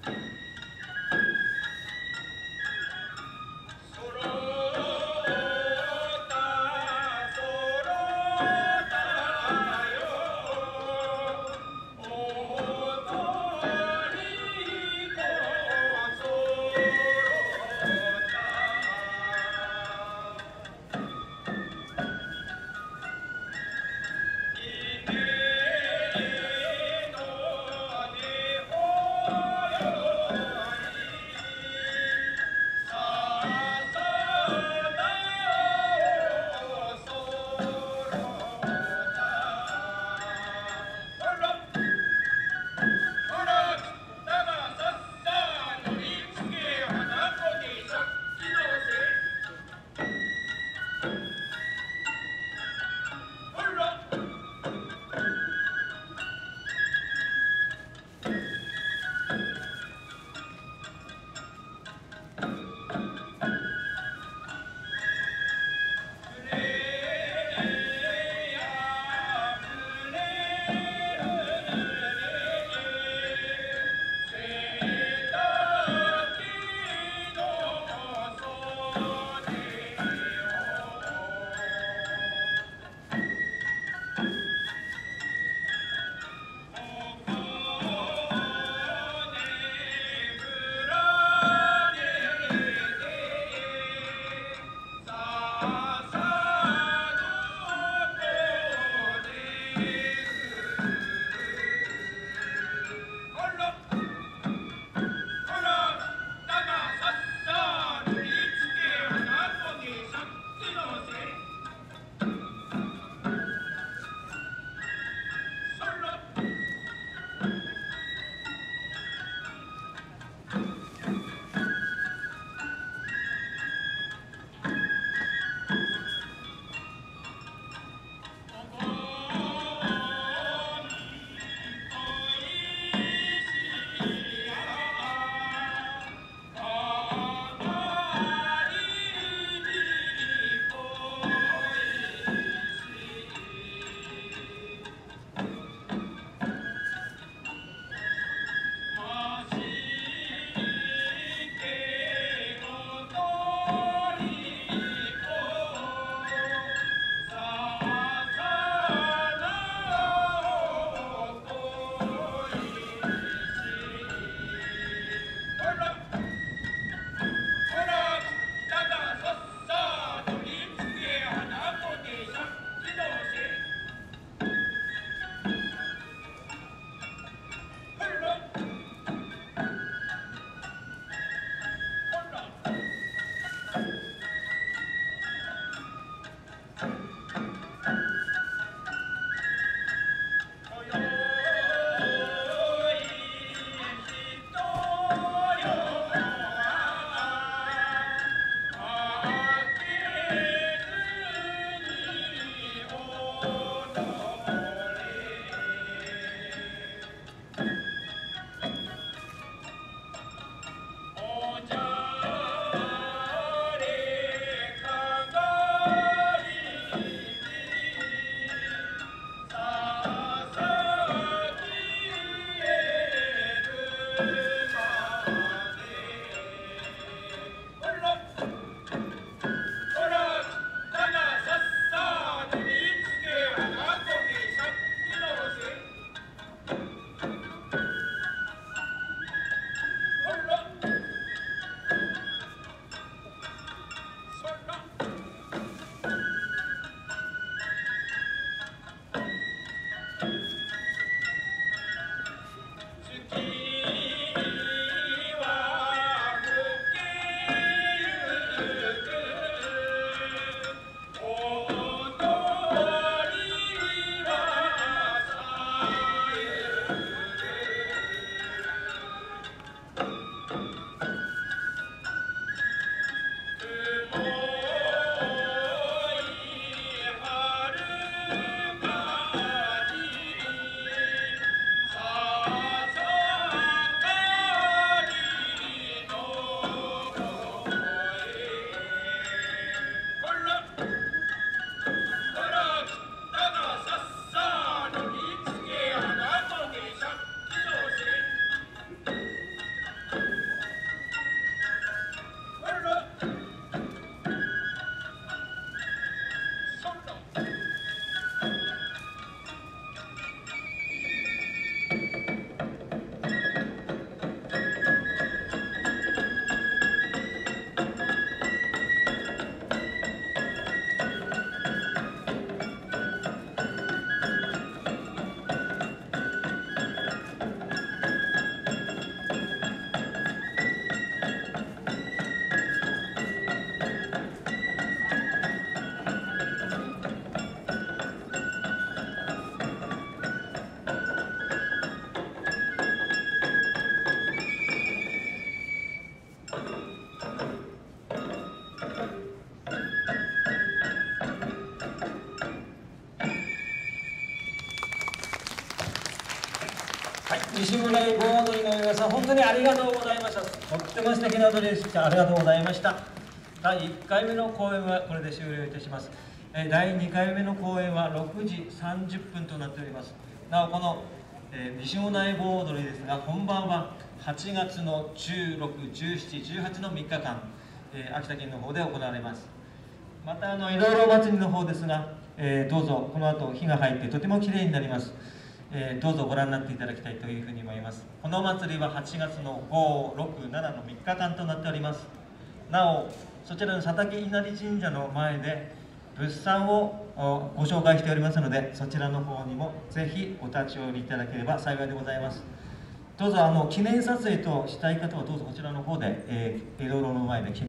月西村井盆踊りの皆さん、本当にありがとうございました。とっても素敵な踊りでした。ありがとうございました。第1回目の公演はこれで終了いたします。第2回目の公演は6時30分となっております。なおこの、西村井盆踊りですが、本番は8月の16、17、18の3日間、秋田県の方で行われます。またいろいろお祭りの方ですが、どうぞこの後火が入ってとてもきれいになります。どうぞご覧になっていただきたいというふうに思います。このお祭りは8月の5、6、7の3日間となっております。なおそちらの佐竹稲荷神社の前で物産をご紹介しておりますので、そちらの方にもぜひお立ち寄りいただければ幸いでございます。どうぞ記念撮影としたい方はどうぞこちらの方で、いろいろの前で